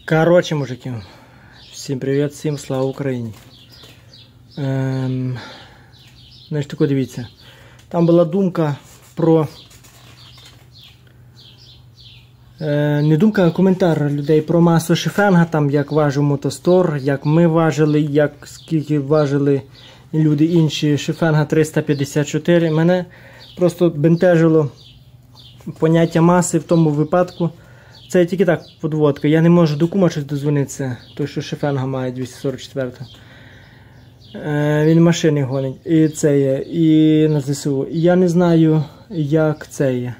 Короче, мужики, всім привіт, всім слава Україні. Значить, тако дивіться. Там була думка про... не думка, а коментар людей про масу шифенга, там як важив мотостор, як ми важили, як скільки важили люди інші шифенга 354. Мене просто бентежило поняття маси в тому випадку. Це тільки так подводка. Я не можу до кума щось дозвонитися, той, що шифенга має 244. Він машини гонить. І це є, і на ЗСУ. Я не знаю, як це є.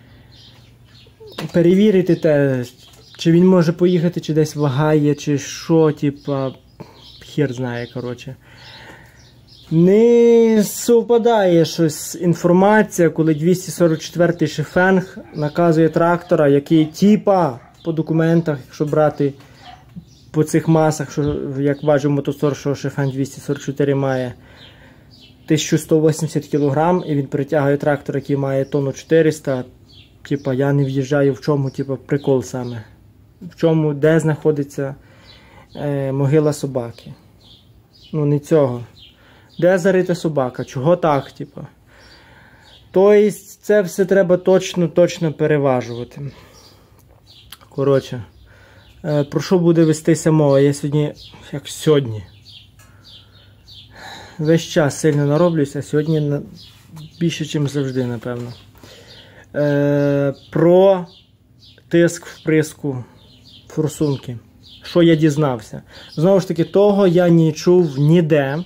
Перевірити те, чи він може поїхати, чи десь вагає, чи що, типа, хер знає, коротше. Не совпадає щось інформація, коли 244-й шифенг наказує трактора, який типа по документах, якщо брати по цих масах, що, як важив мотостор, що шифенг 244 має 1180 кг, і він притягує трактор, який має тонну 400. Типа я не в'їжджаю, в чому, типа, прикол саме. В чому, де знаходиться могила собаки. Ну не цього. Де зарита собака? Чого так, типа? Тобто це все треба точно переважувати. Коротше, про що буде вестися мова? Я сьогодні, весь час сильно нароблюся, а сьогодні більше, ніж завжди, напевно. Про тиск вприску форсунки. Що я дізнався? Знову ж таки, того я не чув ніде.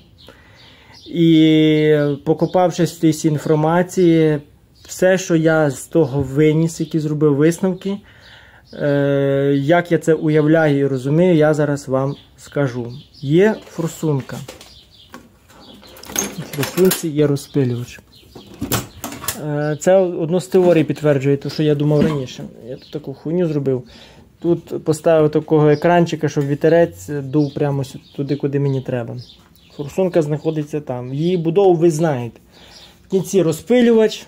І покопавшись в цій інформації, все, що я з того виніс, які зробив висновки, як я це уявляю і розумію, я зараз вам скажу. Є форсунка. В форсунці є розпилювач. Це одну з теорій підтверджує, те, що я думав раніше. Я тут таку хуйню зробив. Тут поставив такого екранчика, щоб вітерець дув прямо туди, куди мені треба. Форсунка знаходиться там. Її будову ви знаєте. В кінці розпилювач.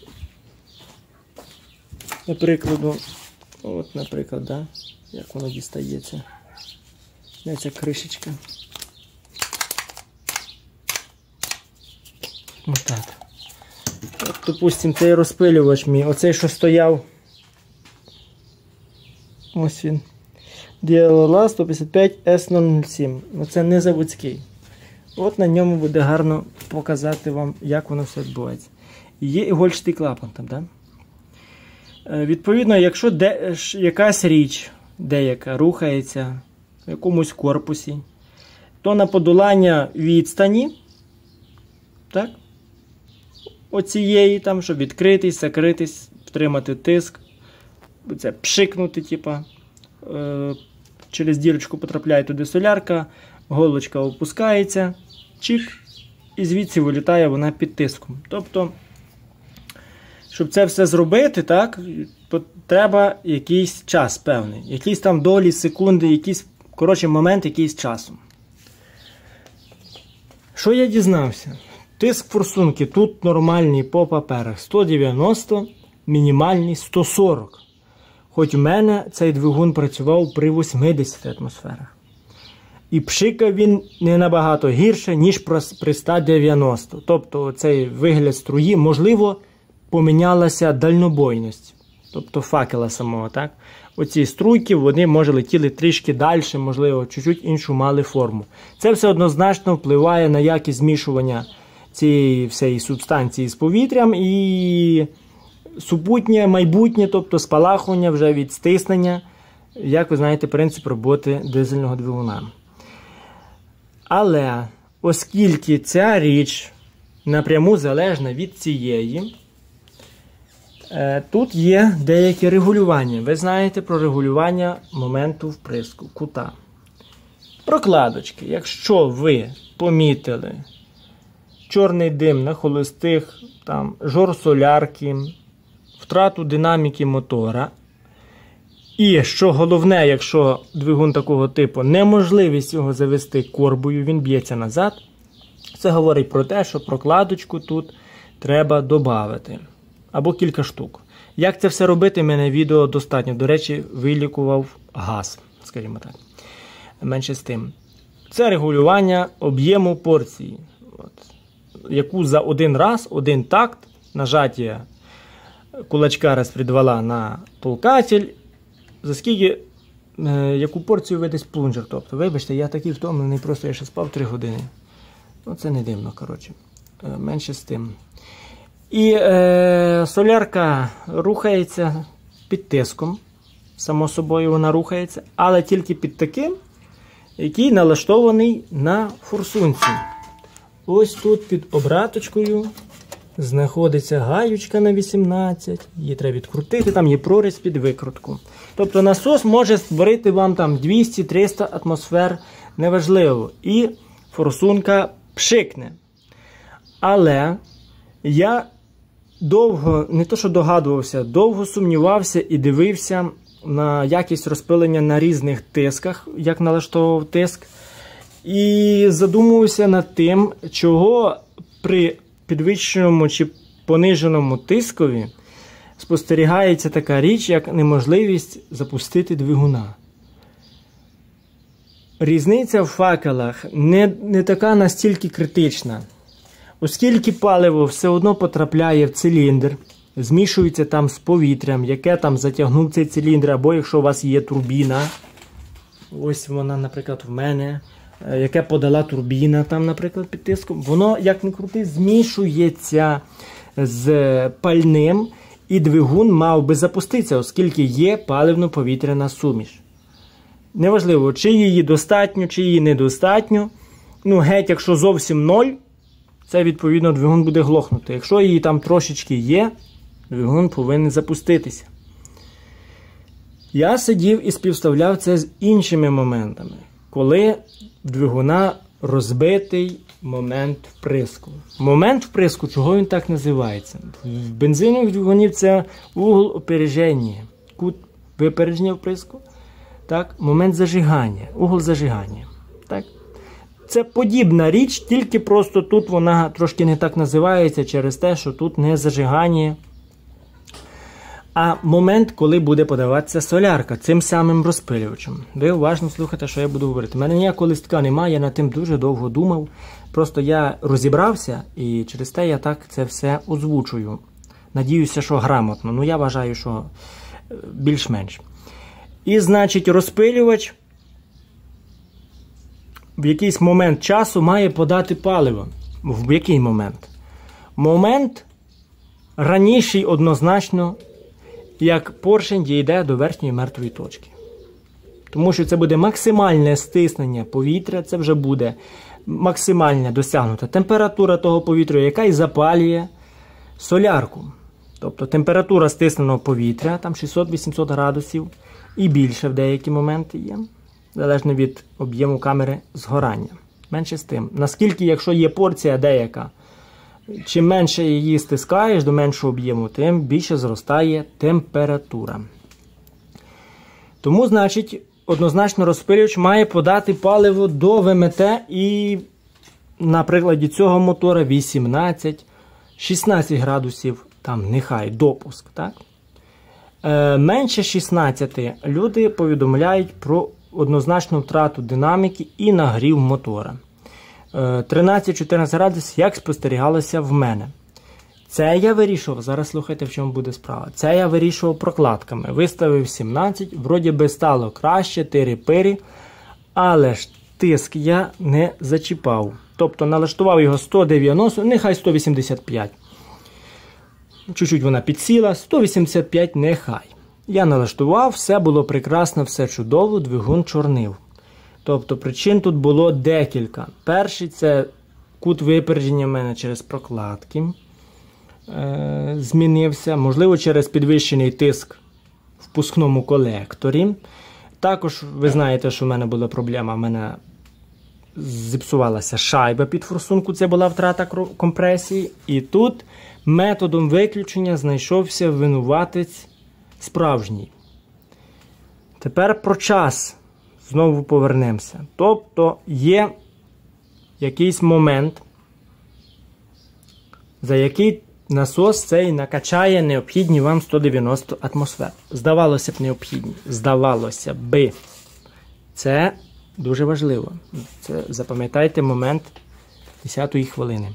Наприклад, да? Як воно дістається. Де ця кришечка? Отак. От, допустим, цей розпилювач мій, оцей, що стояв, ось він, DLLA 155 S007, оце не заводський. От на ньому буде гарно показати вам, як воно все відбувається. Є ігольчатий клапан там, да? Відповідно, якщо якась річ деяка рухається в якомусь корпусі, то на подолання відстані, так? Оцієї там, щоб відкритись, закритись, втримати тиск, це пшикнути, типа, через дірочку потрапляє туди солярка, голочка опускається, чик, і звідси вилітає вона під тиском. Тобто, щоб це все зробити, так, треба якийсь час певний, якісь там долі, секунди, якийсь, коротше, момент якийсь часу. Що я дізнався? Тиск форсунки тут нормальний по паперах 190, мінімальний 140. Хоч у мене цей двигун працював при 80 атмосферах. І пшикав він не набагато гірше, ніж при 190. Тобто цей вигляд струї, можливо, помінялася дальнобойність. Тобто факела самого, так? Оці струйки, вони, може, летіли трішки далі, можливо, чуть-чуть іншу мали форму. Це все однозначно впливає на якість змішування цієї всієї субстанції з повітрям і супутнє, майбутнє, тобто спалахування вже від стиснення, як ви знаєте, принцип роботи дизельного двигуна. Але, оскільки ця річ напряму залежна від цієї, тут є деякі регулювання. Ви знаєте про регулювання моменту вприску, кута. Прокладочки. Якщо ви помітили чорний дим на холостих, там, жор солярки, втрату динаміки мотора. І, що головне, якщо двигун такого типу, неможливість його завести корбою, він б'ється назад, це говорить про те, що прокладочку тут треба додати. Або кілька штук. Як це все робити, в мене відео достатньо. До речі, вилікував газ. скажімо так. Менше з тим. Це регулювання об'єму порції, яку за один раз, один такт, нажаття кулачка розпредвала на толкатель, за скільки, яку порцію видасть плунжер. Тобто, вибачте, я такий втомлений, просто я ще спав 3 години. Ну, це не дивно, коротше. Менше з тим. І солярка рухається під тиском. Само собою вона рухається, але тільки під таким, який налаштований на форсунці. Ось тут під обраточкою знаходиться гаючка на 18, її треба відкрутити, там є проріз під викрутку. Тобто насос може створити вам там 200-300 атмосфер, неважливо, і форсунка пшикне. Але я довго, не то що догадувався, довго сумнівався і дивився на якість розпилення на різних тисках, як налаштовував тиск. І задумувався над тим, чого при підвищеному чи пониженому тискові спостерігається така річ, як неможливість запустити двигуна. Різниця в факелах не така настільки критична. Оскільки паливо все одно потрапляє в циліндр, змішується там з повітрям, яке там затягнув цей циліндр, або якщо у вас є турбіна, ось вона, наприклад, в мене, яке подала турбіна, там, наприклад, під тиском, воно, як не крути, змішується з пальним, і двигун мав би запуститися, оскільки є паливно-повітряна суміш. Неважливо, чи її достатньо, чи її недостатньо. Ну, геть, якщо зовсім 0, це, відповідно, двигун буде глохнути. Якщо її там трошечки є, двигун повинен запуститися. Я сидів і співставляв це з іншими моментами. Коли в двигуна розбитий момент вприску. Момент вприску, чого він так називається? В бензинових двигунів це угол опереження, кут випередження вприску. Так? Момент зажигання, угол зажигання. Так? Це подібна річ, тільки просто тут вона трошки не так називається через те, що тут не зажигання, а момент, коли буде подаватися солярка цим самим розпилювачем. Ви уважно слухайте, що я буду говорити. У мене ніякого листка немає, я над тим дуже довго думав. Просто я розібрався і через те я так це все озвучую. Надіюся, що грамотно. Ну, я вважаю, що більш-менш. І, значить, розпилювач в якийсь момент часу має подати паливо. В який момент? Момент раніший однозначно, як поршень дійде до верхньої мертвої точки. Тому що це буде максимальне стиснення повітря, це вже буде максимальна досягнута температура того повітря, яка і запалює солярку. Тобто температура стисненого повітря, там 600-800 градусів і більше в деякі моменти є, залежно від об'єму камери згорання. Менше з тим. Наскільки, якщо є порція деяка, чим менше її стискаєш до меншого об'єму, тим більше зростає температура. Тому, значить, однозначно розпилювач має подати паливо до ВМТ і на прикладі цього мотора 18-16 градусів, там нехай допуск. Так? Менше 16 люди повідомляють про однозначну втрату динаміки і нагрів мотора. 13-14 градусів, як спостерігалося в мене. Це я вирішував, зараз слухайте, в чому буде справа. Це я вирішував прокладками. Виставив 17, вроді би стало краще, тири-пири, але ж тиск я не зачіпав. Тобто налаштував його 190, нехай 185. Чуть-чуть вона підсіла, 185 нехай. Я налаштував, все було прекрасно, все чудово, двигун чорнив. Тобто причин тут було декілька. Перший – це кут випередження в мене через прокладки змінився. Можливо, через підвищений тиск в впускному колекторі. Також ви знаєте, що в мене була проблема. В мене зіпсувалася шайба під форсунку, це була втрата компресії. І тут методом виключення знайшовся винуватець справжній. Тепер про час. Знову повернемося. Тобто є якийсь момент, за який насос цей накачає необхідні вам 190 атмосфер. Здавалося б, необхідні. Здавалося би. Це дуже важливо. Це запам'ятайте момент 10-ї хвилини.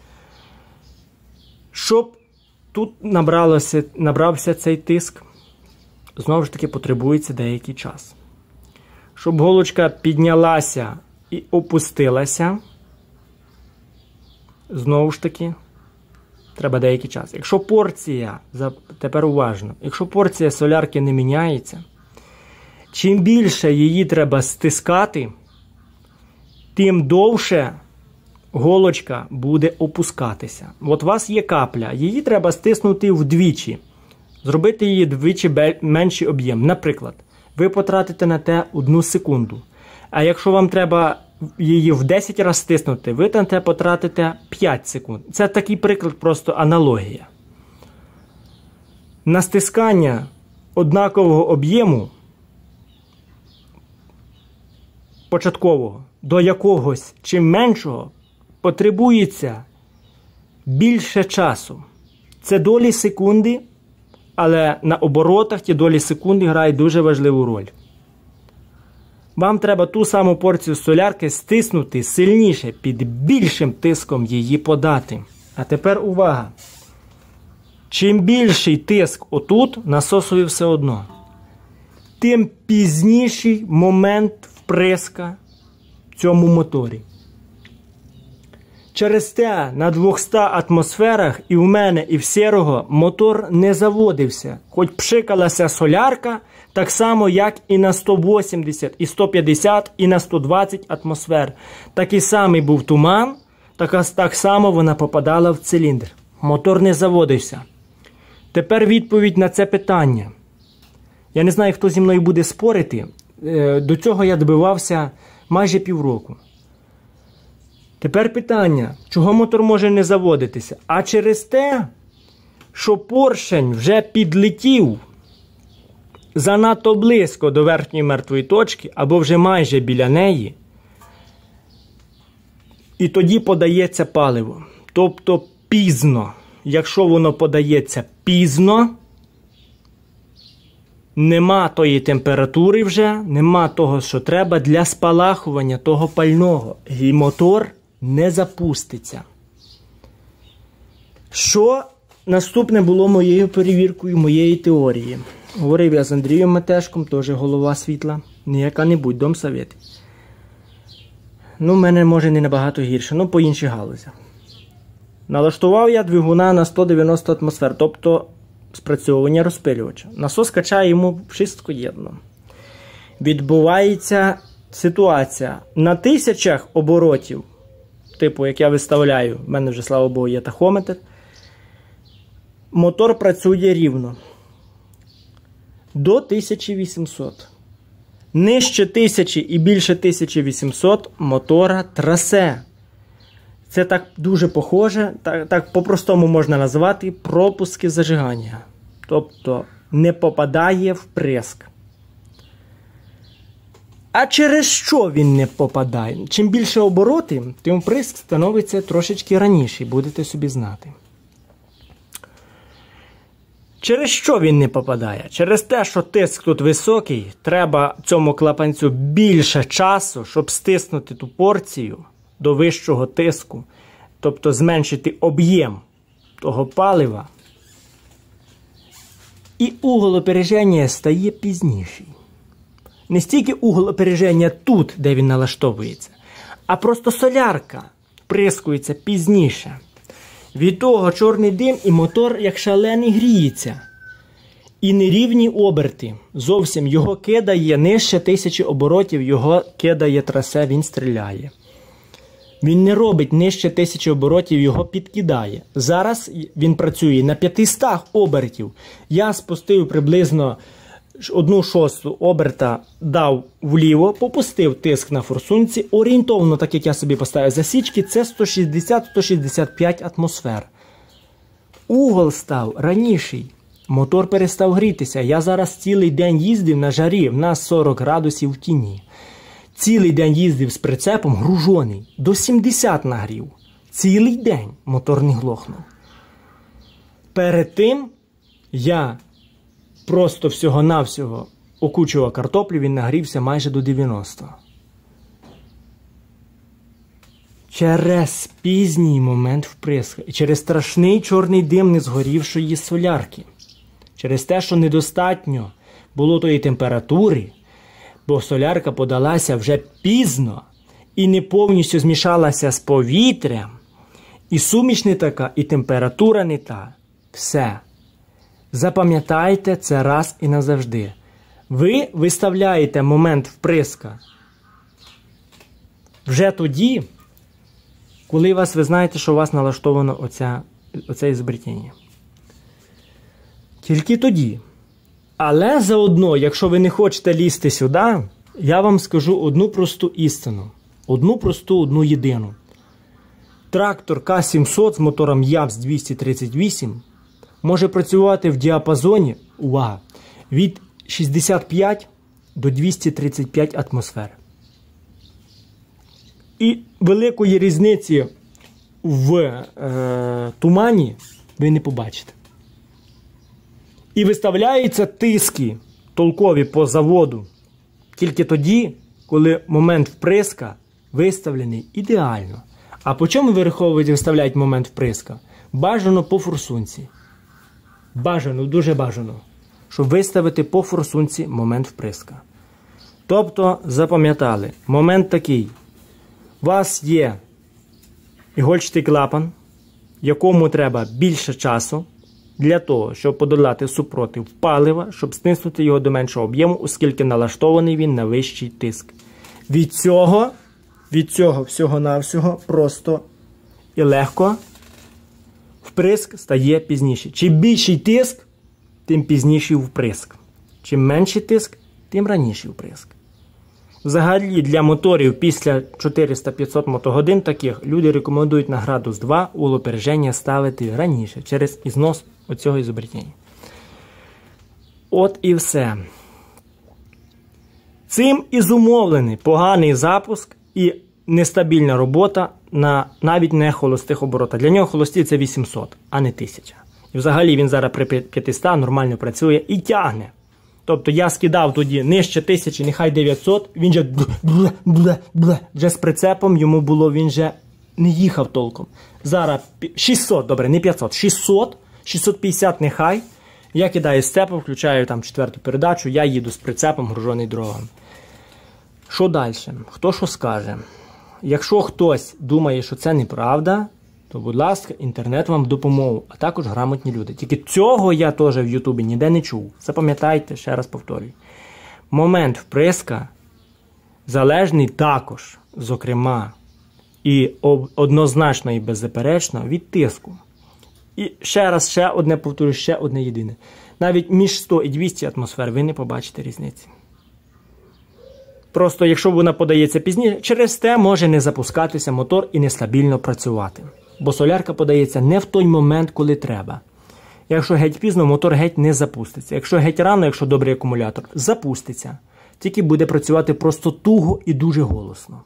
Щоб тут набрався цей тиск, знову ж таки потребується деякий час. Щоб голочка піднялася і опустилася, знову ж таки, треба деякий час. Якщо порція, тепер уважно, якщо порція солярки не міняється, чим більше її треба стискати, тим довше голочка буде опускатися. От у вас є капля, її треба стиснути вдвічі, зробити її вдвічі менший об'єм. Наприклад, ви потратите на те 1 секунду. А якщо вам треба її в 10 разів стиснути, ви на те потратите 5 секунд. Це такий приклад, просто аналогія. На стискання однакового об'єму початкового до якогось чим меншого потребується більше часу. Це долі секунди, але на оборотах ті долі секунди грають дуже важливу роль. Вам треба ту саму порцію солярки стиснути сильніше, під більшим тиском її подати. А тепер увага! Чим більший тиск отут, насосові все одно, тим пізніший момент вприска в цьому моторі. Через те на 200 атмосферах і в мене, і в Сірого мотор не заводився. Хоч пшикалася солярка, так само, як і на 180, і 150, і на 120 атмосфер. Такий самий був туман, так само вона попадала в циліндр. Мотор не заводився. Тепер відповідь на це питання. Я не знаю, хто зі мною буде спорити. До цього я добивався майже півроку. Тепер питання, чого мотор може не заводитися? А через те, що поршень вже підлетів занадто близько до верхньої мертвої точки, або вже майже біля неї, і тоді подається паливо. Тобто пізно. Якщо воно подається пізно, нема тої температури вже, нема того, що треба для спалахування того пального. І мотор не запуститься. Що наступне було моєю перевіркою моєї теорії? Говорив я з Андрієм Матешком, теж голова світла, не яка-небудь, домсовєт. Ну, в мене може не набагато гірше, ну по інших галузях. Налаштував я двигуна на 190 атмосфер, тобто спрацьовування розпилювача. Насос качає йому wszystko єдно. Відбувається ситуація на 1000 оборотів, типу, як я виставляю, в мене вже, слава Богу, є тахометр, мотор працює рівно. До 1800. Нижче 1000 і більше 1800 мотора трасе. Це так дуже похоже, так по-простому можна назвати пропуски зажигання. Тобто не попадає вприск. А через що він не попадає? Чим більше обороти, тим вприск становиться трошечки раніше, будете собі знати. Через що він не попадає? Через те, що тиск тут високий, треба цьому клапанцю більше часу, щоб стиснути ту порцію до вищого тиску, тобто зменшити об'єм того палива. І угол опереження стає пізніший. Не стільки угол опереження тут, де він налаштовується, а просто солярка вприскується пізніше. Від того чорний дим і мотор як шалений гріється. І нерівні оберти. Зовсім його кидає нижче 1000 оборотів, його кидає трасе, він стріляє. Він не робить нижче 1000 оборотів, його підкидає. Зараз він працює на 500 обертів. Я спустив приблизно 1/6 оберта, дав вліво, попустив тиск на форсунці. Орієнтовно, так як я собі поставив засічки, це 160-165 атмосфер. Угол став раніший. Мотор перестав грітися. Я зараз цілий день їздив на жарі, в нас 40 градусів в тіні. Цілий день їздив з прицепом гружений, до 70 нагрів. Цілий день мотор не глохнув. Перед тим я просто всього-навсього окучував картоплю, він нагрівся майже до 90. Через пізній момент вприску і через страшний чорний дим незгорівшої солярки, через те, що недостатньо було тої температури, бо солярка подалася вже пізно і не повністю змішалася з повітрям, і суміш не така, і температура не та. Все. Запам'ятайте це раз і назавжди. Ви виставляєте момент вприска вже тоді, коли ви знаєте, що у вас налаштовано оце ізобретіння. Тільки тоді. Але заодно, якщо ви не хочете лізти сюди, я вам скажу одну просту істину. Одну єдину. Трактор К700 з мотором ЯПС 238 може працювати в діапазоні, увага, від 65 до 235 атмосфер. І великої різниці в тумані ви не побачите. І виставляються тиски толкові по заводу тільки тоді, коли момент вприска виставлений ідеально. А по чому виставляють момент вприска? Бажано по форсунці. Бажано, дуже бажано, щоб виставити по форсунці момент вприска. Тобто, запам'ятали, момент такий. У вас є ігольчатий клапан, якому треба більше часу для того, щоб подолати супротив палива, щоб стиснути його до меншого об'єму, оскільки налаштований він на вищий тиск. Від цього всього-навсього просто і легко вприск стає пізніше. Чим більший тиск, тим пізніший вприск. Чим менший тиск, тим раніший вприск. Взагалі для моторів після 400-500 мотогодин таких люди рекомендують на градус 2 улопереження ставити раніше, через ізнос оцього ізобретіння. От і все. Цим і зумовлений поганий запуск і нестабільна робота на навіть не холостих оборотах. Для нього холості це 800, а не 1000. І взагалі він зараз при 500 нормально працює і тягне. Тобто я скидав тоді нижче 1000, нехай 900, він же вже з прицепом йому було, він же не їхав толком. Зараз 600, добре, не 500, 600, 650 нехай. Я кидаю сцепом, включаю там 4-ту передачу, я їду з прицепом, гружений дровом. Що далі? Хто що скаже? Якщо хтось думає, що це неправда, то, будь ласка, інтернет вам в допомогу, а також грамотні люди. Тільки цього я теж в Ютубі ніде не чув. Запам'ятайте, ще раз повторюю. Момент вприска залежний також, зокрема, і однозначно і беззаперечно від тиску. І ще одне повторюю, ще одне єдине. Навіть між 100 і 200 атмосфер ви не побачите різниці. Просто якщо вона подається пізніше, через те може не запускатися мотор і нестабільно працювати. Бо солярка подається не в той момент, коли треба. Якщо геть пізно, мотор геть не запуститься. Якщо геть рано, якщо добрий акумулятор, запуститься. Тільки буде працювати просто туго і дуже голосно.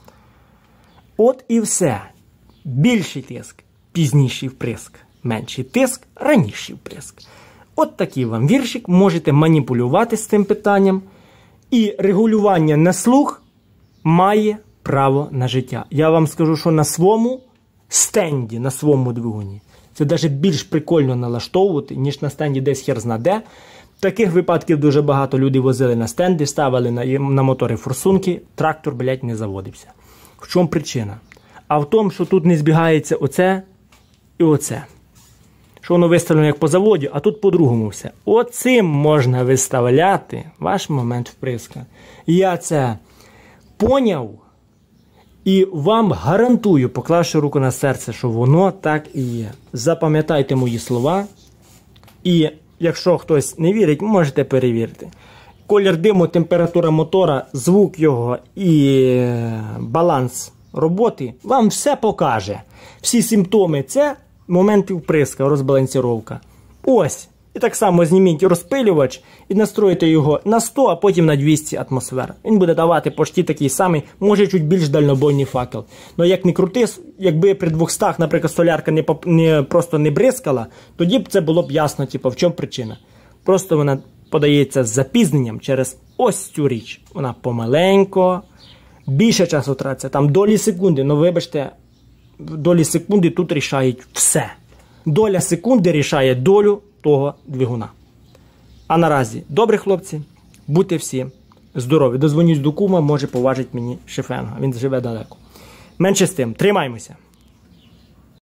От і все. Більший тиск, пізніший вприск. Менший тиск, раніший вприск. От такий вам віршик. Можете маніпулювати з цим питанням. І регулювання на слух має право на життя. Я вам скажу, що на своєму стенді, на своєму двигуні, це навіть більш прикольно налаштовувати, ніж на стенді десь хер зна де. Таких випадків дуже багато. Люди возили на стенди, ставили на мотори форсунки, трактор, блядь, не заводився. В чому причина? А в тому, що тут не збігається оце і оце. Що воно виставлено як по заводі, а тут по-другому все. Оцим можна виставляти ваш момент вприска. Я це поняв і вам гарантую, поклавши руку на серце, що воно так і є. Запам'ятайте мої слова. І якщо хтось не вірить, можете перевірити. Колір диму, температура мотора, звук його і баланс роботи вам все покаже. Всі симптоми – це моменти вприска, розбалансіровка. Ось. І так само зніміть розпилювач і настроїте його на 100, а потім на 200 атмосфер. Він буде давати почти такий самий, може чуть більш дальнобойний факел. Но як не крути, якби при 200, наприклад, солярка просто не бризкала, тоді б це було б ясно, в чому причина. Просто вона подається з запізненням через ось цю річ. Вона помаленько, більше часу тратиться, там долі секунди. Ну, вибачте, долі секунди тут рішають все. Доля секунди рішає долю того двигуна. А наразі, добрі хлопці, будьте всі здорові. Дозвонюсь до кума, може поважить мені шифенга. Він живе далеко. Менше з тим, тримаймося.